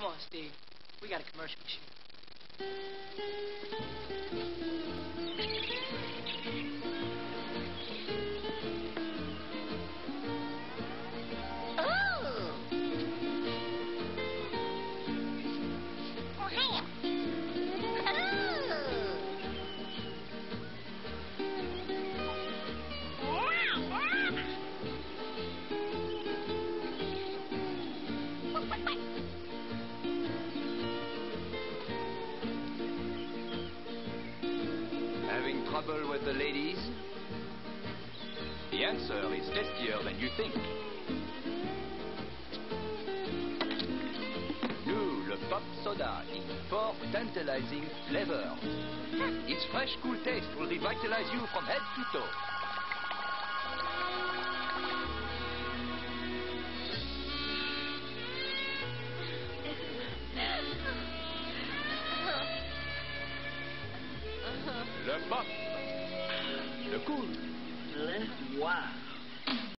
on, Steve. We got a commercial to shoot. Having trouble with the ladies? The answer is tastier than you think. New Le Pop Soda in 4 tantalizing flavors. Its fresh, cool taste will revitalize you from head to toe. Le Pop. Le cool. Le wow.